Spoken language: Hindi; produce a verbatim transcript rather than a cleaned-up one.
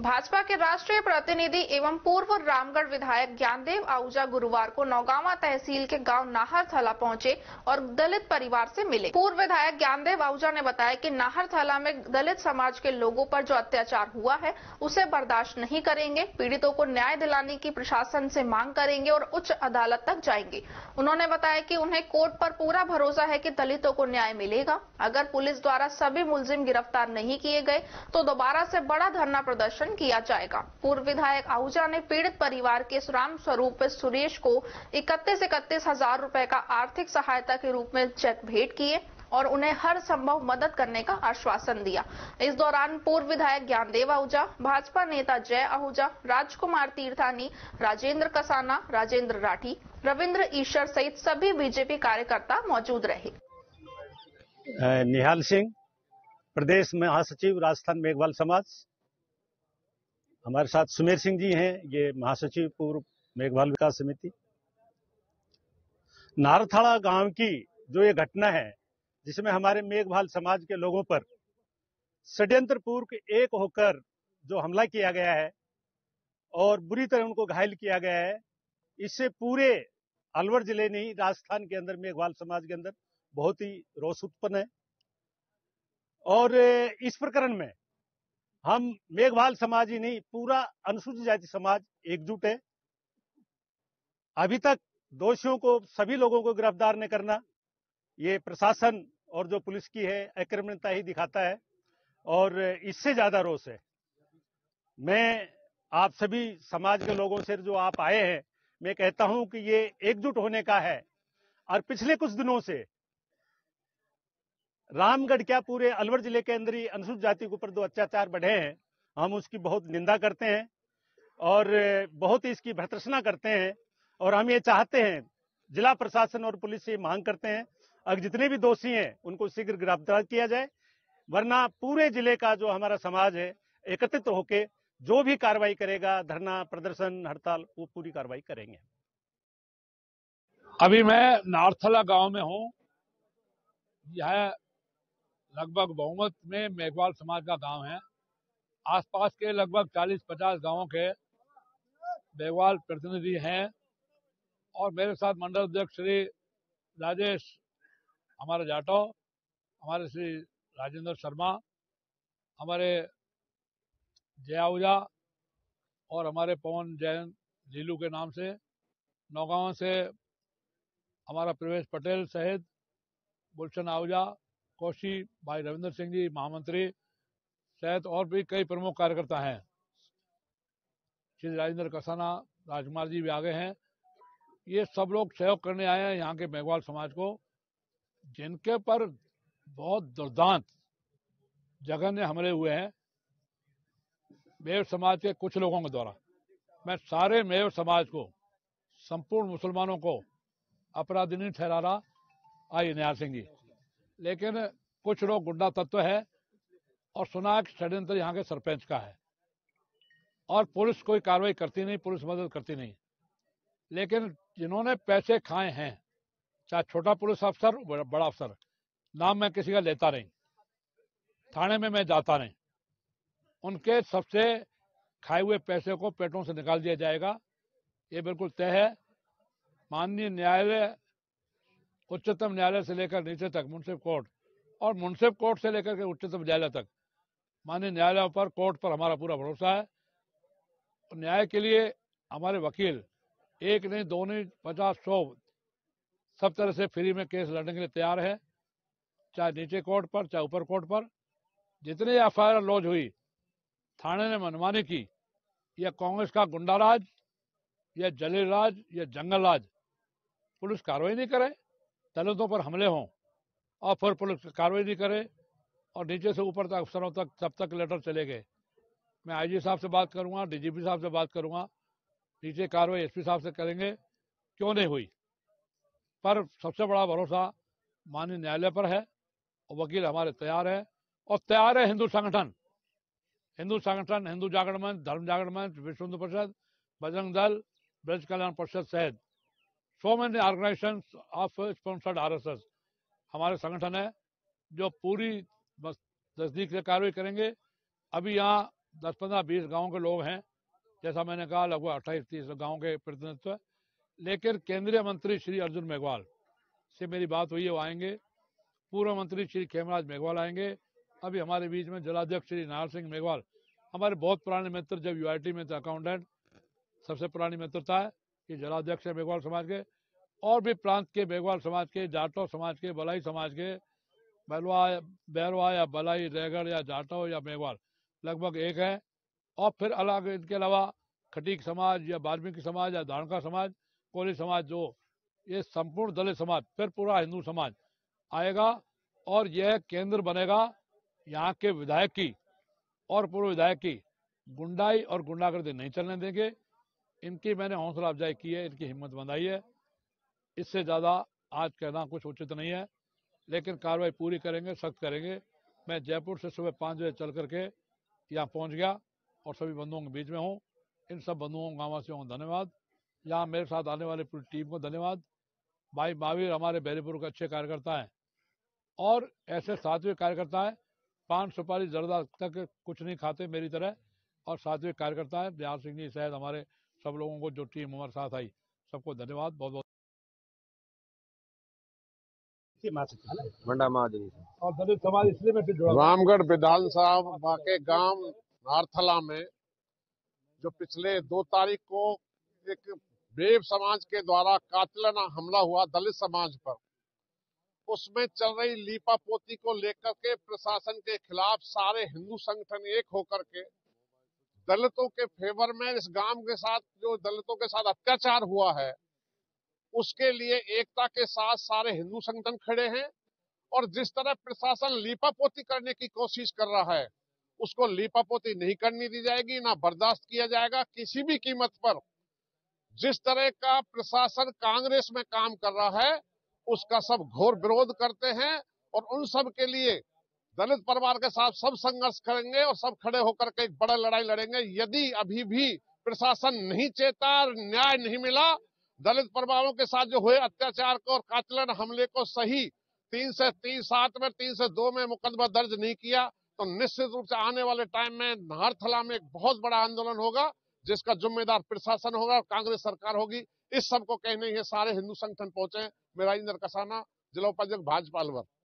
भाजपा के राष्ट्रीय प्रतिनिधि एवं पूर्व रामगढ़ विधायक ज्ञानदेव आहूजा गुरुवार को नौगांवा तहसील के गांव नाहर थला पहुंचे और दलित परिवार से मिले। पूर्व विधायक ज्ञानदेव आहूजा ने बताया कि नाहर थला में दलित समाज के लोगों पर जो अत्याचार हुआ है उसे बर्दाश्त नहीं करेंगे। पीड़ितों को न्याय दिलाने की प्रशासन से मांग करेंगे और उच्च अदालत तक जाएंगे। उन्होंने बताया कि उन्हें कोर्ट पर पूरा भरोसा है कि दलितों को न्याय मिलेगा। अगर पुलिस द्वारा सभी मुलजिम गिरफ्तार नहीं किए गए तो दोबारा से बड़ा धरना प्रदर्शन किया जाएगा। पूर्व विधायक आहूजा ने पीड़ित परिवार के राम स्वरूप सुरेश को इकतीस इकतीस हजार रुपए का आर्थिक सहायता के रूप में चेक भेंट किए और उन्हें हर संभव मदद करने का आश्वासन दिया। इस दौरान पूर्व विधायक ज्ञानदेव आहूजा, भाजपा नेता जय आहूजा, राजकुमार तीर्थानी, राजेंद्र कसाना, राजेंद्र राठी, रविंद्र ईश्वर सहित सभी बीजेपी कार्यकर्ता मौजूद रहे। निहाल सिंह, प्रदेश महासचिव राजस्थान मेघवाल समाज। हमारे साथ सुमेर सिंह जी हैं, ये महासचिव पूर्व मेघवाल विकास समिति। नारथाड़ा गांव की जो ये घटना है जिसमें हमारे मेघवाल समाज के लोगों पर षड्यंत्र पूर्व एक होकर जो हमला किया गया है और बुरी तरह उनको घायल किया गया है, इससे पूरे अलवर जिले नहीं राजस्थान के अंदर मेघवाल समाज के अंदर बहुत ही रोष उत्पन्न है। और इस प्रकरण में हम मेघवाल समाज ही नहीं, पूरा अनुसूचित जाति समाज एकजुट है। अभी तक दोषियों को, सभी लोगों को गिरफ्तार न करना ये प्रशासन और जो पुलिस की है अक्रमणता ही दिखाता है और इससे ज्यादा रोष है। मैं आप सभी समाज के लोगों से जो आप आए हैं, मैं कहता हूं कि ये एकजुट होने का है। और पिछले कुछ दिनों से रामगढ़ क्या पूरे अलवर जिले के अंदर ही अनुसूचित जाति के ऊपर जो अत्याचार बढ़े हैं, हम उसकी बहुत निंदा करते हैं और बहुत ही इसकी भर्त्सना करते हैं। और हम ये चाहते हैं, जिला प्रशासन और पुलिस से मांग करते हैं, अगर जितने भी दोषी हैं उनको शीघ्र गिरफ्तार किया जाए, वरना पूरे जिले का जो हमारा समाज है एकत्रित होके जो भी कार्रवाई करेगा, धरना प्रदर्शन हड़ताल, वो पूरी कार्रवाई करेंगे। अभी मैं नारथला गांव में हूं। यह लगभग बहुमत में मेघवाल समाज का गांव है। आसपास के लगभग चालीस पचास गांवों के मेघवाल प्रतिनिधि हैं और मेरे साथ मंडल अध्यक्ष श्री राजेश हमारे जाटव, हमारे श्री राजेंद्र शर्मा, हमारे जय आहूजा और हमारे पवन जैन लीलू के नाम से, नौगांव से हमारा प्रवेश पटेल सहित गुलशन आहूजा, कौशी भाई रविंद्र सिंह जी महामंत्री सहित और भी कई प्रमुख कार्यकर्ता हैं। श्री राजेंद्र कसाना, राजकुमार जी भी आगे हैं। ये सब लोग सहयोग करने आए हैं यहाँ के मेघवाल समाज को, जिनके पर बहुत दुर्दांत जघन्य हमले हुए हैं मेव समाज के कुछ लोगों के द्वारा। मैं सारे मेव समाज को, संपूर्ण मुसलमानों को अपराधी नहीं ठहरा रहा, आइए निहाल सिंह जी, लेकिन कुछ लोग गुंडा तत्व है और सुना कि षड्यंत्र यहाँ के सरपंच का है और पुलिस कोई कार्रवाई करती नहीं, पुलिस मदद करती नहीं। लेकिन जिन्होंने पैसे खाए हैं, चाहे छोटा पुलिस अफसर बड़ा अफसर, नाम मैं किसी का लेता नहीं, थाने में मैं जाता नहीं, उनके सबसे खाए हुए पैसे को पेटों से निकाल दिया जाएगा, ये बिल्कुल तय है। माननीय न्यायालय, उच्चतम न्यायालय से लेकर नीचे तक, मुंसिफ कोर्ट और मुंसिफ कोर्ट से लेकर के उच्चतम न्यायालय तक, माननीय न्यायालय पर, कोर्ट पर हमारा पूरा भरोसा है। न्याय के लिए हमारे वकील एक नहीं, दो नहीं, पचास सौ सब तरह से फ्री में केस लड़ने के लिए तैयार है, चाहे नीचे कोर्ट पर चाहे ऊपर कोर्ट पर। जितनी एफ आई आर लॉन्च हुई, थाने ने मनमानी की, यह कांग्रेस का गुंडा राज, यह जलील राज, यह जंगल राज, पुलिस कार्रवाई नहीं करे, दलितों पर हमले हों और फिर पुलिस कार्रवाई नहीं करे और नीचे से ऊपर तक अफसरों तक तब तक लेटर चले गए। मैं आई जी साहब से बात करूंगा, डी जी पी साहब से बात करूंगा, नीचे कार्रवाई एस पी साहब से करेंगे, क्यों नहीं हुई। पर सबसे बड़ा भरोसा माननीय न्यायालय पर है और वकील हमारे तैयार है और तैयार है हिंदू संगठन, हिंदू संगठन, हिंदू जागरण मंच, धर्म जागरण मंच, विश्व हिंदू परिषद, बजरंग दल, ब्रज कल्याण परिषद सहित so many organisation of sponsored R S S हमारे संगठन है जो पूरी नजदीक से कार्रवाई करेंगे। अभी यहाँ दस पंद्रह बीस गाँव के लोग हैं, जैसा मैंने कहा लगभग अट्ठाईस तीस गाँव के प्रतिनिधित्व। लेकिन केंद्रीय मंत्री श्री अर्जुन मेघवाल से मेरी बात हुई है, वो आएंगे। पूर्व मंत्री श्री खेमराज मेघवाल आएंगे। अभी हमारे बीच में जलाध्यक्ष श्री नाहर सिंह मेघवाल, हमारे बहुत पुराने मित्र, जब यूआईटी में थे अकाउंटेंट, सबसे पुरानी मित्रता है कि जलाध्यक्ष है मेघवाल समाज के। और भी प्रांत के मेघवाल समाज के, जाटव समाज के, बलाई समाज के, बैलवा बैरवा या बलाई, रैगड़ या जाटव या मेघवाल लगभग एक है। और फिर अलग इनके अलावा खटीक समाज या वाल्मीकि समाज या धारणका समाज, कोली समाज, जो ये संपूर्ण दलित समाज, फिर पूरा हिंदू समाज आएगा। और यह केंद्र बनेगा यहाँ के विधायक की और पूर्व विधायक की गुंडाई और गुंडागर्दी नहीं चलने देंगे। इनकी मैंने हौसला अफजाई की है, इनकी हिम्मत बंधाई है। इससे ज्यादा आज कहना कुछ उचित नहीं है, लेकिन कार्रवाई पूरी करेंगे, सख्त करेंगे। मैं जयपुर से सुबह पाँच बजे चल करके यहाँ पहुँच गया और सभी बंधुओं के बीच में हूँ। इन सब बंधुओं गांववासियों को धन्यवाद, यहाँ मेरे साथ आने वाले पूरी टीम को धन्यवाद। भाई महावीर हमारे बहरीपुर के अच्छे कार्यकर्ता हैं और ऐसे सात्विक कार्यकर्ता है, पान सुपारी जर्दा तक कुछ नहीं खाते मेरी तरह, और सात्विक कार्यकर्ता है। बिहार सिंह जी सहित हमारे सब लोगों को, जो टीम हमारे साथ आई, सबको धन्यवाद, बहुत बहुत। और दलित समाज इसलिए मैं जुड़ा, रामगढ़ विधानसभा के गांव नारथला में जो पिछले दो तारीख को एक बेव समाज के द्वारा कातिलाना हमला हुआ दलित समाज पर, उसमें चल रही लीपापोती को लेकर के प्रशासन के खिलाफ सारे हिंदू संगठन एक होकर के दलितों के फेवर में इस गांव के साथ जो दलितों के साथ अत्याचार हुआ है उसके लिए एकता के साथ सारे हिंदू संगठन खड़े हैं। और जिस तरह प्रशासन लीपापोती करने की कोशिश कर रहा है, उसको लीपापोती नहीं करनी दी जाएगी, ना बर्दाश्त किया जाएगा किसी भी कीमत पर। जिस तरह का प्रशासन कांग्रेस में काम कर रहा है, उसका सब घोर विरोध करते हैं और उन सब के लिए दलित परिवार के साथ सब संघर्ष करेंगे और सब खड़े होकर के एक बड़ा लड़ाई लड़ेंगे। यदि अभी भी प्रशासन नहीं चेता और न्याय नहीं मिला, दलित परिवारों के साथ जो हुए अत्याचार को और कातिलाना हमले को सही तीन से तीन सात में तीन से दो में मुकदमा दर्ज नहीं किया, तो निश्चित रूप से आने वाले टाइम में नारथला में एक बहुत बड़ा आंदोलन होगा, जिसका जिम्मेदार प्रशासन होगा और कांग्रेस सरकार होगी। इस सब को कहने ये सारे हिंदू संगठन पहुंचे। मेरा इंदर कसाना, जिला उपाध्यक्ष भाजपा अलवर।